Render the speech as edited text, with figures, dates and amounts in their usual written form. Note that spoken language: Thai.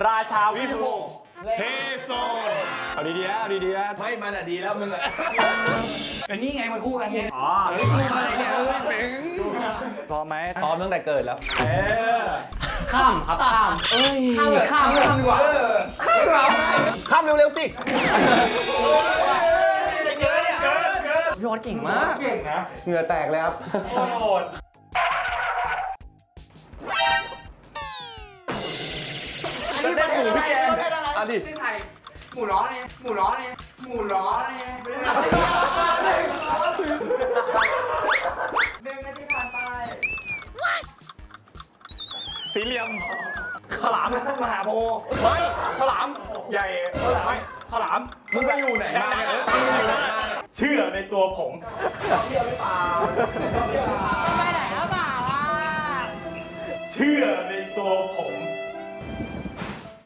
ราชาวิภพเทโซนเอาดีๆนะเอาดีๆนะไม่มันอ่ะดีแล้วมึงอ่ะเป็นนี่ไงมันคู่กันไงอ๋อคู่กันอะไรเนี่ยพร้อมไหมพร้อมตั้งแต่เกิดแล้วข้ามครับข้ามข้ามดีกว่าข้ามเร็วๆสิพี่วอดเก่งมากเก่งนะเหงื่อแตกเลยครับโหดอันนี้เป็นหมูพี่แกอันนี้หมูล้อเนี่ยหมูล้อเนี่ยหมูล้อเนี่ย1 นาทีผ่านไปสี่เหลี่ยมฉลามมหาโพธิ์ไม่ฉลามใหญ่ไม่ฉลามมึงไปอยู่ไหนมาเนี่ยเชื่อในตัวผมเที่ยวหรือเปล่าไปไหนหรือเปล่าอ่ะเชื่อในตัวผม